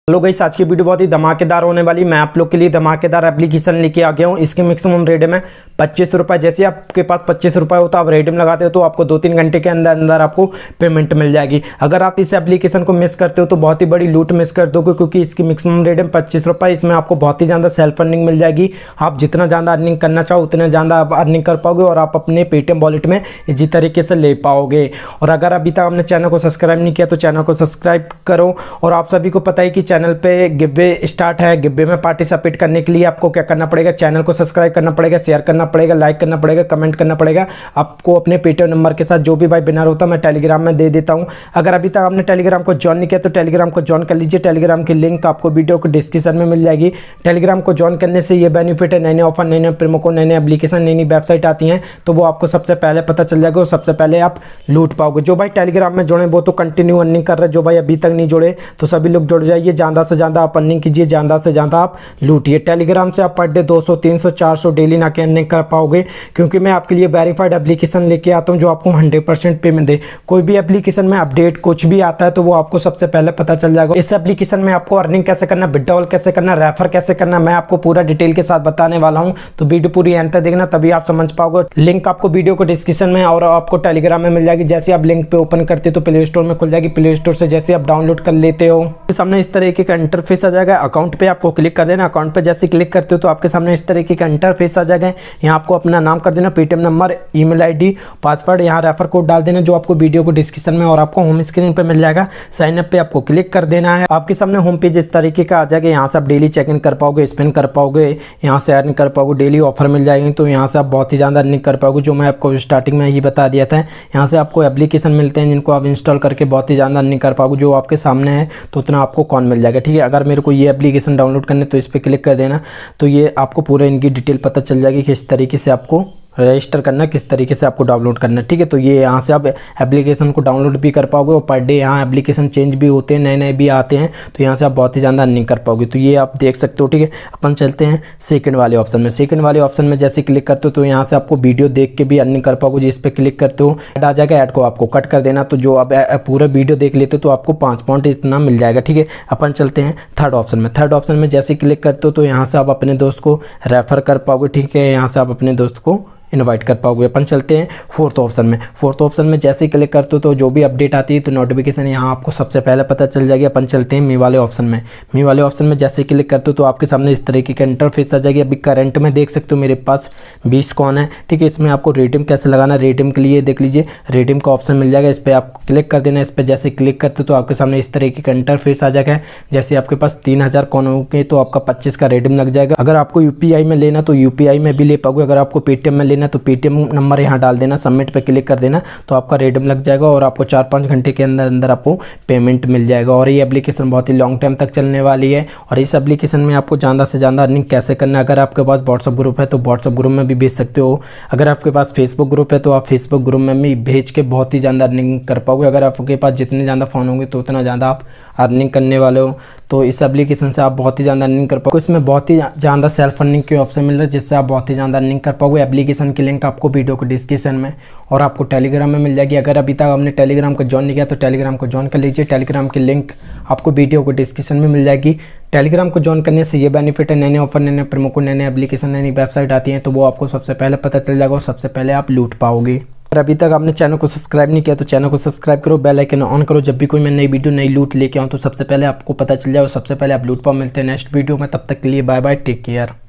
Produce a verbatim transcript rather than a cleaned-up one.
Hello guys, आज की video बहुत ही धमाकेदार होने वाली। मैं आप लोग के लिए धमाकेदार एप्लीकेशन लेके आ गया हूँ। इसके मैक्सिमम रेडीम है पच्चीस रुपये। जैसे आपके पास पच्चीस रुपये होता है, आप रेडीम लगाते हो तो आपको दो तीन घंटे के अंदर अंदर आपको पेमेंट मिल जाएगी। अगर आप इस एप्लीकेशन को मिस करते हो तो बहुत ही बड़ी लूट मिस कर दोगे, क्योंकि इसकी मैक्सिमम रेडीम पच्चीस रुपये। इसमें आपको बहुत ही ज़्यादा सेल्फ अर्निंग मिल जाएगी। आप जितना ज़्यादा अर्निंग करना चाहो उतना ज़्यादा आप अर्निंग कर पाओगे और आप अपने पेटीएम वॉलेट में इसी तरीके से ले पाओगे। और अगर अभी तक आपने चैनल को सब्सक्राइब नहीं किया तो चैनल को सब्सक्राइब करो। और आप सभी को पता है कि चैनल पे गिव स्टार्ट है। गिव में पार्टिसिपेट करने के लिए आपको क्या करना पड़ेगा, चैनल को सब्सक्राइब करना पड़ेगा, शेयर करना पड़ेगा, लाइक करना पड़ेगा, कमेंट करना पड़ेगा। आपको अपने पेटीएम नंबर के साथ जो भी भाई विनर होता है मैं टेलीग्राम में दे देता हूं। अगर अभी तक आपने टेलीग्राम को ज्वाइन नहीं किया तो टेलीग्राम को ज्वाइन कर लीजिए। टेलीग्राम की लिंक आपको वीडियो को डिस्क्रिप्शन में मिल जाएगी। टेलीग्राम को ज्वाइन करने से ये बेनिफिट है, नए नए ऑफर, नए नए प्रोमो कोड, नए नए एप्लीकेशन, नई नई वेबसाइट आती हैं तो वो आपको सबसे पहले पता चल जाएगा और सबसे पहले आप लूट पाओगे। जो भाई टेलीग्राम में जुड़े वो तो कंटिन्यू अर्निंग कर रहे हैं। जो भाई अभी तक नहीं जुड़े तो सभी लोग जुड़ जाइए। ज़्यादा से ज़्यादा आप अर्निंग कीजिए, ज़्यादा से ज़्यादा आप लूटिए। टेलीग्राम से आप पर डे दो सौ, तीन सौ, चार सौ डेली ना के अर्निंग कर पाओगे, क्योंकि मैं आपके लिए वेरीफाइड एप्लीकेशन लेके आता हूं जो आपको हंड्रेड परसेंट पेमेंट दे। कोई भी एप्लीकेशन में अपडेट कुछ भी आता है तो वो आपको सबसे पहले पता चल जाएगा। इस एप्लीकेशन में आपको अर्निंग कैसे करना, विड्रॉल कैसे करना, रेफर कैसे करना, मैं आपको पूरा डिटेल के साथ बताने वाला हूं। तो वीडियो पूरी एंड तक देखना, तभी आप समझ पाओगे। लिंक आपको वीडियो को डिस्क्रिप्शन में और आपको टेलीग्राम में मिल जाएगी। जैसे आप लिंक पे ओपन करते हो तो प्ले स्टोर में खुल जाएगी। प्ले स्टोर से जैसे आप डाउनलोड कर लेते हो सामने इस तरीके का इंटरफेस आ जाएगा। अकाउंट पे आपको क्लिक कर देना। अकाउंट पे जैसे क्लिक करते हो तो आपके सामने इस तरीके का इंटरफेस आ जाएगा। यहाँ आपको अपना नाम कर देना, Paytm number, email ID, password, यहाँ रेफर कोड डाल देना जो आपको वीडियो को डिस्क्रिप्शन में और आपको होम स्क्रीन पे मिल जाएगा। साइन अप पे आपको क्लिक कर देना है। आपके सामने होम पेज इस तरीके का आ जाएगा। यहाँ से आप डेली चेक इन कर पाओगे, स्पेंड कर पाओगे, यहाँ से अर्न कर पाओगे, डेली ऑफर मिल जाएगी तो यहाँ से आप बहुत ही ज़्यादा अर्निंग कर पाओगे, जो मैं आपको स्टार्टिंग में ही बता दिया था। यहाँ से आपको एप्लीकेशन मिलते हैं जिनको आप इंस्टॉल करके बहुत ही ज़्यादा अर्निंग कर पाओगे। जो आपके सामने है तो उतना आपको कौन मिल जाएगा। ठीक है, अगर मेरे को ये एप्लीकेशन डाउनलोड करने तो इस पर क्लिक कर देना तो ये आपको पूरा इनकी डिटेल पता चल जाएगी कि इस तरीके से आपको रजिस्टर करना, किस तरीके से आपको डाउनलोड करना। ठीक है, तो ये यहाँ से आप एप्लीकेशन को डाउनलोड भी कर पाओगे और पर डे यहाँ एप्लीकेशन चेंज भी होते हैं, नए नए भी आते हैं तो यहाँ से आप बहुत ही ज़्यादा अर्निंग कर पाओगे। तो ये आप देख सकते हो। ठीक है, अपन चलते हैं सेकंड वाले ऑप्शन में। सेकंड वाले ऑप्शन में जैसे क्लिक करते हो तो यहाँ से आपको वीडियो देख के भी अर्निंग कर पाओगे। जिस पर क्लिक करते हो ऐड आ जाएगा, ऐड को आपको कट कर देना। तो जो आप पूरा वीडियो देख लेते हो तो आपको पाँच पॉइंट इतना मिल जाएगा। ठीक है, अपन चलते हैं थर्ड ऑप्शन में। थर्ड ऑप्शन में जैसे क्लिक करते हो तो यहाँ से आप अपने दोस्त को रेफर कर पाओगे। ठीक है, यहाँ से आप अपने दोस्त को इनवाइट कर पाओगे। अपन चलते हैं फोर्थ ऑप्शन में। फोर्थ ऑप्शन में जैसे ही क्लिक करते हो तो जो भी अपडेट आती है तो नोटिफिकेशन यहाँ आपको सबसे पहले पता चल जाएगी। अपन चलते हैं मी वाले ऑप्शन में। मी वाले ऑप्शन में जैसे ही क्लिक करते हो तो आपके सामने इस तरीके का इंटरफेस आ जाएगी। अभी करंट में देख सकते हो मेरे पास बीस कॉइन है। ठीक है, इसमें आपको रेडीम कैसे लगाना, रेडीम के लिए देख लीजिए रेडीम का ऑप्शन मिल जाएगा। इस पर आप क्लिक कर देना। इस पर जैसे क्लिक करते हो तो आपके सामने इस तरीके का इंटरफेस आ जाएगा। जैसे आपके पास तीन हज़ार कॉइन होंगे तो आपका पच्चीस का रेडीम लग जाएगा। अगर आपको यूपीआई में लेना तो यूपीआई में भी ले पाओगे। अगर आपको पेटीएम में लेना तो पेटीएम नंबर यहाँ डाल देना, सबमिट पे क्लिक कर देना तो आपका रेडीम लग जाएगा और आपको चार पाँच घंटे के अंदर अंदर आपको पेमेंट मिल जाएगा। और ये एप्लीकेशन बहुत ही लॉन्ग टाइम तक चलने वाली है। और इस एप्लीकेशन में आपको ज़्यादा से ज़्यादा अर्निंग कैसे करना है, अगर आपके पास व्हाट्सअप ग्रुप है तो व्हाट्सअप ग्रुप में भी भेज सकते हो। अगर आपके पास फेसबुक ग्रुप है तो आप फेसबुक ग्रुप में भी भेज के बहुत ही ज़्यादा अर्निंग कर पाओगे। अगर आपके पास जितने ज़्यादा फ़ोन होंगे तो उतना ज़्यादा आप अर्निंग करने वाले हो। तो इस एप्लीकेशन से आप बहुत ही ज़्यादा अर्निंग कर पाओगे। इसमें बहुत ही ज़्यादा सेल्फ अर्निंग के ऑप्शन मिल रहा है जिससे आप बहुत ही ज़्यादा अर्निंग कर पाओगे। एप्लीकेशन की लिंक आपको वीडियो को डिस्क्रिप्शन में और आपको टेलीग्राम में मिल जाएगी। अगर अभी तक आपने टेलीग्राम को ज्वाइन नहीं किया तो टेलीग्राम को ज्वाइन कर लीजिए। टेलीग्राम की लिंक आपको वीडियो को डिस्क्रिप्शन में मिल जाएगी। टेलीग्राम को ज्वाइन करने से ये बेनिफिट है, नए नए ऑफर, नए नए प्रोमो कोड, नए नए एप्लीकेशन, नई नई वेबसाइट आती हैं तो वो आपको सबसे पहले पता चल जाएगा और सबसे पहले आप लूट पाओगे। अगर अभी तक आपने चैनल को सब्सक्राइब नहीं किया तो चैनल को सब्सक्राइब करो, बेल आइकन ऑन करो। जब भी कोई मैं नई वीडियो, नई लूट लेके आऊँ तो सबसे पहले आपको पता चल जाए और सबसे पहले आप लूट पाओ। मिलते हैं नेक्स्ट वीडियो में, तब तक के लिए बाय बाय, टेक केयर।